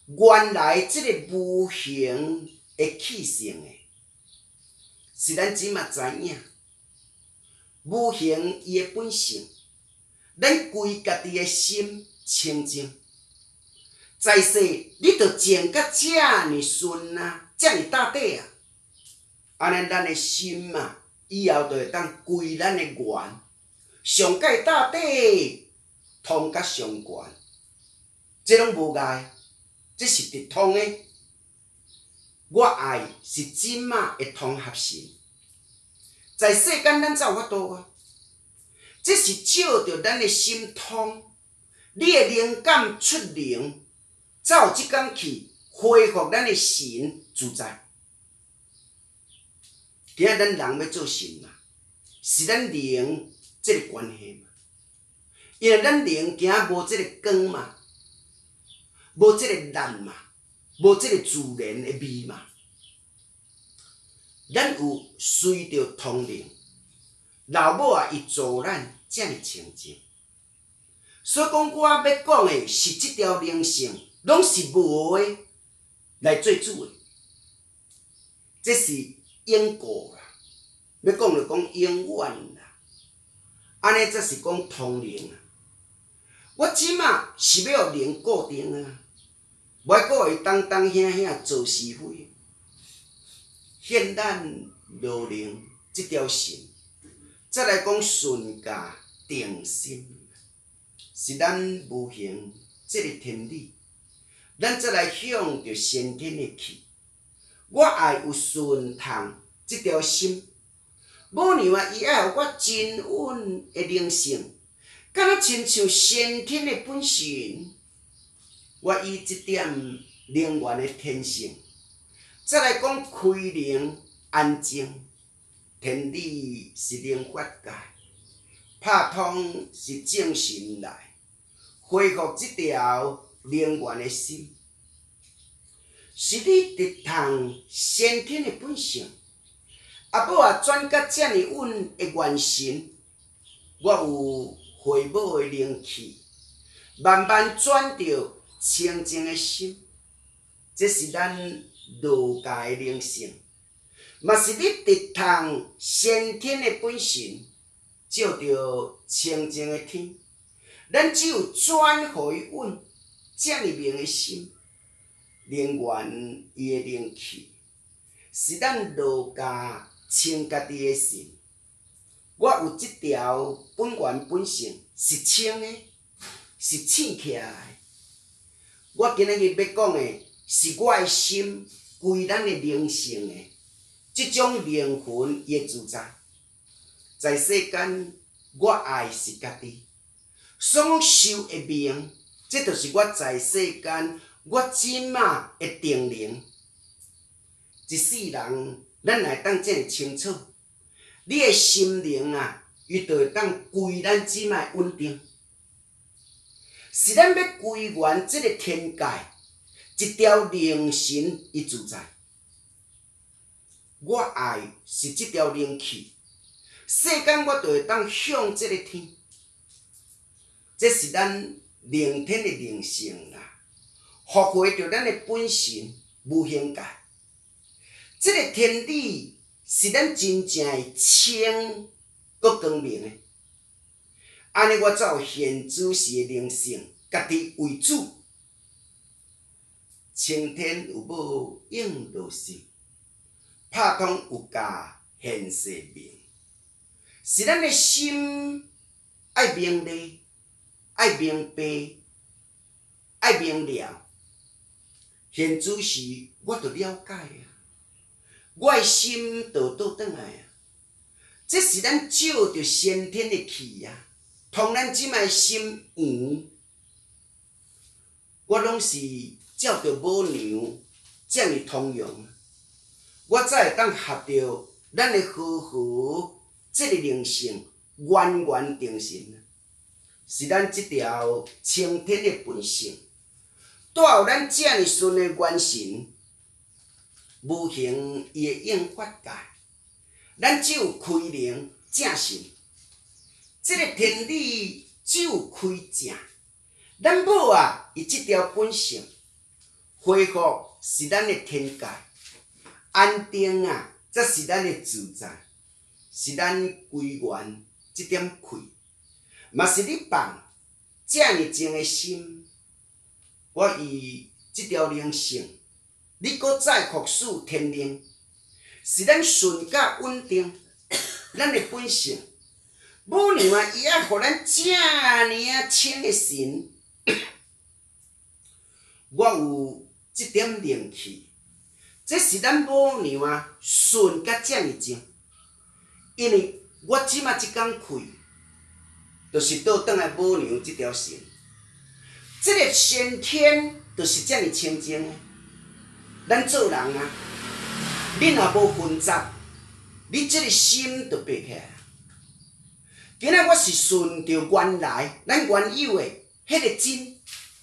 原来即个无形的气性的，是咱即马知影，无形伊的本性，咱规家己的心清净。在世你着静甲遮尔顺啊，遮尔大底啊，安尼咱的心啊，以后就会当归咱的愿，上界大底通甲上悬，这拢无碍，这是直通的。我爱是即马的通合神，在世间咱才有法度啊。这是照着咱的心通，你的灵感出灵。才有即工去恢复咱的神自在。今仔咱人要做神嘛，是咱灵即个关系嘛。因为咱灵行无即个光嘛，无即个力嘛，无即个自然的美嘛。咱有随着通灵，老母啊，伊助咱遮尔清净。所以讲，我要讲的是即条灵性。拢是无的来做主的，这是因果啦。要讲就讲因缘啦，安尼则是讲通灵啊。我即马是要互灵固定啊，袂阁会当当遐遐做是非，现咱落灵即条线，再来讲顺家定心，是咱无形即个天理。咱则来向着先天的去，我爱有顺通即条心，母娘啊，伊爱有我真稳的灵性，敢若亲像先天的本性。我以即点灵源的天性，再来讲开灵安静，天理是灵法界，拍通是正神来，恢复即条。灵源的心，是你得通先天的本性。阿母啊，转甲遮尔稳的元神，我有回母的灵气，慢慢转着清净的心。这是咱儒家的灵性，嘛是你得通先天的本性，照着清净的天，咱只有转互伊稳。遮尔明的心，灵源伊的灵气，是咱儒家清家己的神。我有即条本源本性是清的，是醒起来的。我今仔日要讲的是我的心归咱的灵性的，即种灵魂伊的自在。在世间，我爱是家己，所受的命。这就是我在世间，我即马的定灵。一世人，咱来当这么清楚，你的心灵啊，伊就会当归咱即马稳定。是咱要归元这个天界，一条灵神伊自在。我爱是这条灵气，世间我就会当向这个天。这是咱。灵天的灵性啦，复活着咱的本性无形界。这个天理是咱真正的清搁光明的。安尼我才有现主时的灵性，家己为主。青天有母应落实，拍通有家现世明。是咱的心爱明丽。爱明白，爱明了，现主时我就了解啊，我的心就倒转来啊。这是咱照着先天的气啊，同咱即摆心圆，我拢是照着母娘这样通用，我才会当合着咱的和合，这个灵性源源定神。是咱即条青天的本性，带有咱遮尔顺的元神，无形伊的应法界，咱只有开灵正神。即、这个天理只有开正，咱母啊，伊即条本性， 恢复是咱的天界，安定啊，则是咱的自在，是咱归元这点气，嘛是你放遮尔静的心，我以这条灵性，你搁再复属天灵，是咱顺甲稳定，咱的本性。母娘啊，伊爱互咱遮尔啊清的神，我有这点灵气，这是咱母娘啊顺甲遮尔静，因为我即马即工气，就是倒转来母娘这条神，这个先天就是遮尔清净的。咱做人啊，你若无分杂，你这个心就白起来。今仔我是顺着原来咱原有的迄个真，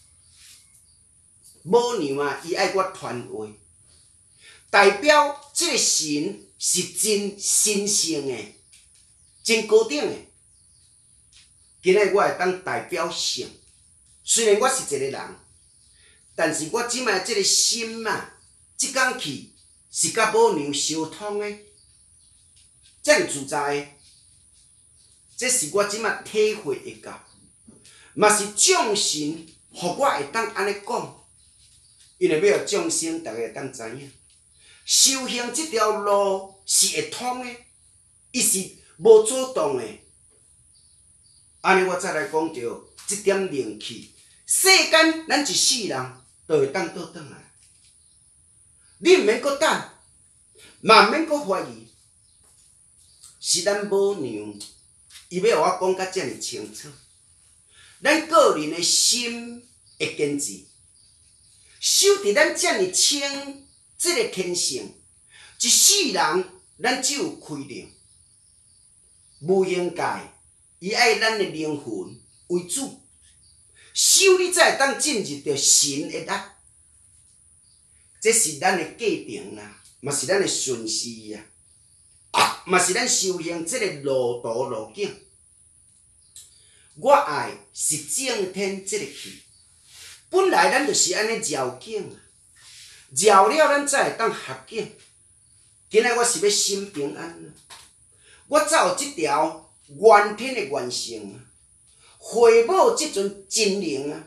母娘啊，伊爱我传话，代表这个神是真神圣的、真高等的。今仔我会当代表性，虽然我是一个人，但是我即摆这个心啊，即工气是甲母娘相通的，遮尔自在的。这是我即马体会会到，嘛是众神互我会当安尼讲，因为要众生，大家会当知影，修行这条路是会通的，伊是无阻挡的。安尼我再来讲着这点灵气，世间咱一世人都会当倒转来，你毋免搁等，嘛毋免搁怀疑，是咱母娘。伊要互我讲甲遮尔清楚，咱个人的心会坚持，守伫咱遮尔清即个天性，一世人咱只有开量，无形界伊爱咱的灵魂为主，守你才会当进入着神的力，这是咱的过程啦，嘛是咱的顺序啊。啊，嘛是咱修行这个路途路径。我爱是正天这个气，本来咱就是安尼绕境啊，绕了咱才会当合境。今仔我是要心平安啊，我才有这条原天的原性啊，回报这阵真灵啊。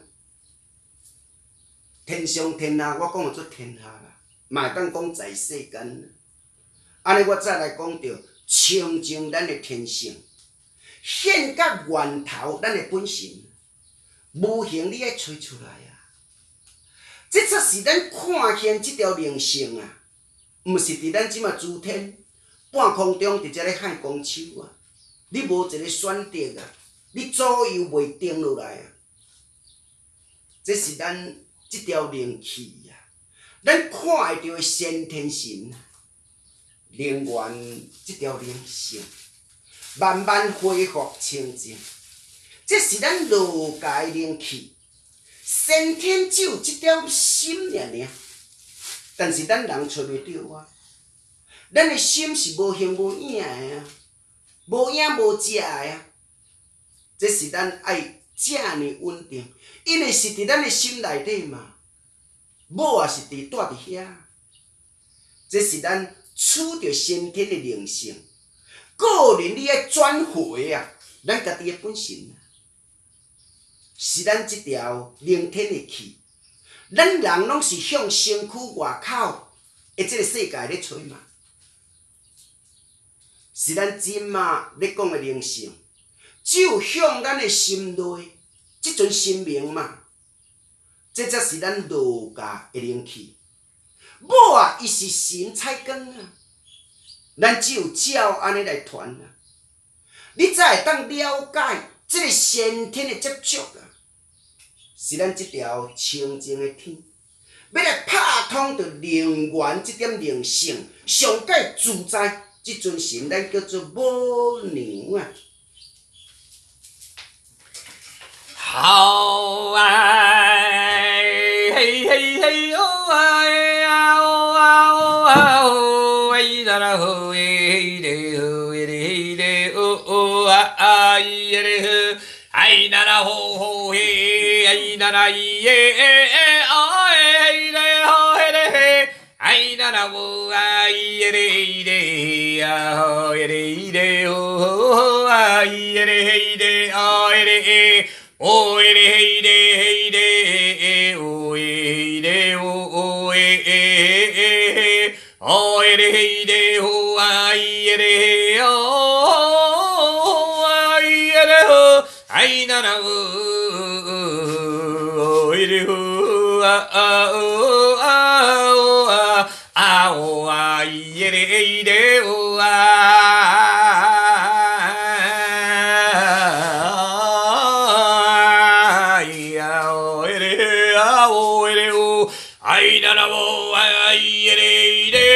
天上天下，我讲做天下啦，嘛会当讲在世间啊。安尼我再来讲着清净咱的天性，显甲源头咱的本性，无形你爱吹出来啊！这才是咱看见这条灵性啊，毋是伫咱即马诸天半空中伫遮咧喊光手啊！你无一个选择啊，你左右袂定落来啊！这是咱这条灵气啊，咱看会到的先天神啊。灵源这条灵性，慢慢恢复清净，这是咱落界的灵气。先天只有这条心尔尔，但是咱人找袂到啊。咱的心是无形无影的啊，无影无迹的啊。这是咱爱遮尔稳定，因为是伫咱的心内底嘛。某也是伫住伫遐，这是咱。处着先天的灵性，个人你爱转回啊，咱家己的本性啊，是咱这条灵天的气。咱人拢是向身躯外口的这个世界咧吹嘛，是咱真嘛咧讲的灵性，只有向咱的心内，这阵心明嘛，这才是咱儒家的灵气。某啊，伊是神彩光啊，咱只有照安尼来传啊，你才会当了解这个先天的接触啊，是咱这条清净的天，要来拍通着灵源这点灵性，上界自在，这尊神咱叫做母娘啊。 好哎，嘿嘿嘿哦哎呀哦啊哦啊哦，哎啦啦吼哎嘞吼哎嘞嘞哦哦啊啊哎嘞吼，哎啦啦吼吼嘿，哎啦啦耶哎哎哦哎嘞吼なおあいえれいれあおえれいれおあいえれいれあえれえおえれいれいれおえれおおええおえれいれおあいえれおあいえれおあいならおおえれおああおあおああおあいえれいれおああいならおあいえれいれ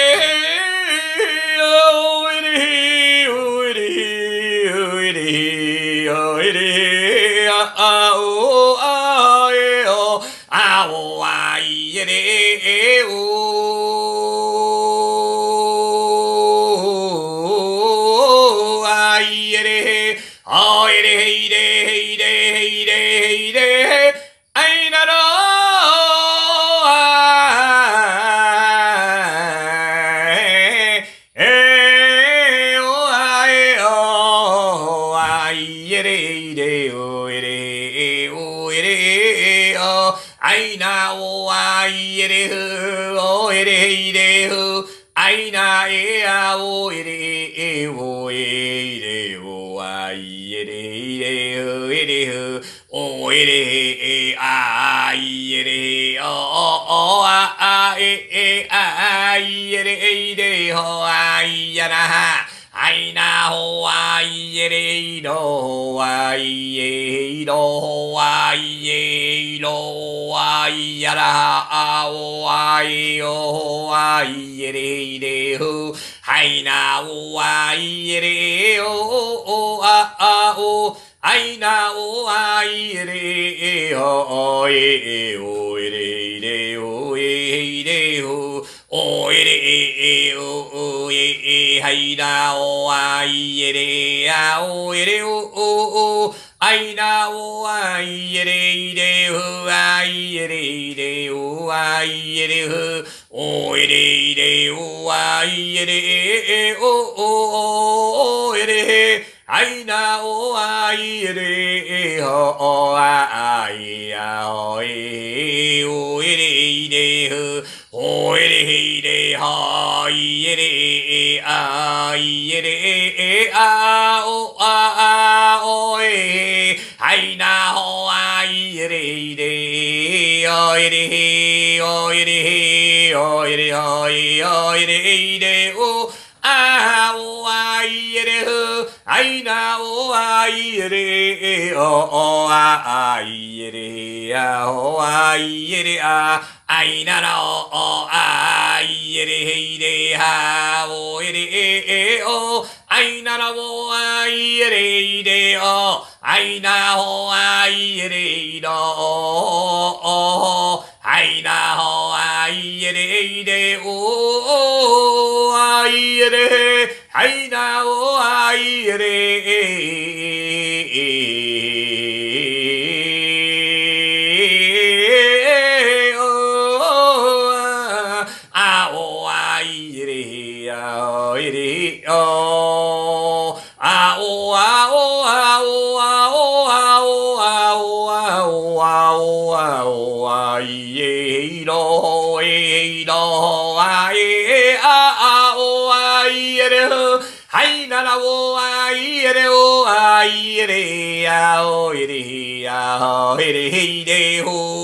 おえれおえれおえれおえれああおあえおあおあいえれおあいえれおえれいれいれいれいれあいならあいなおあいえれふおえれいれふあいなえあおえれえおえいれおあいえれいれふえれふおえれえあいえれおおああええあいえれいれほあいやなあいなほあいえれいろあいえいろあいえいろあいやらあおあいおあいえれいれふはいなおあいえれおああおあいなおあいえれおえおえれいれおえいれおおえれおえはいなおあいえれあおえれおあいなおあいえれいれふあいえれいれおあいえれふおえれいれおあいえれおおえれあいなおあいえれおあいやおえおえれいれふおえれいれはいえれあいえれあおあおえはいなほあいえれいれおえれおえれおえれおえおえれいれおあおあいえれふあいなおあいえれおあいえれあおあいえれああいならおあいえれいれはおえれおあいならおあいえれいれおあいなほあいえれいろあいなほあいえれいれおあいえれはいなおあいえれあおあいえれあおえれおあおあおあおあおあおあおあおあおあおあいえいろえいろあえああおあいえれはいならおあいえれおあいえれあおえれあおえれいれお